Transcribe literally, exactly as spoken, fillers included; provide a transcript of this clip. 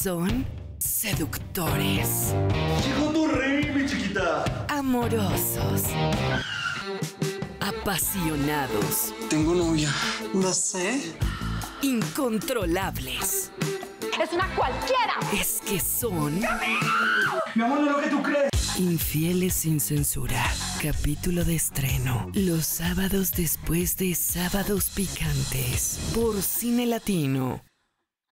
Son seductores. Llegó tu rey, mi chiquita. Amorosos. Apasionados. Tengo novia. Lo sé. Incontrolables. ¡Es una cualquiera! Es que son... Mi amor, no es lo que tú crees. Infieles sin censura. Capítulo de estreno. Los sábados después de Sábados Picantes. Por Cine Latino.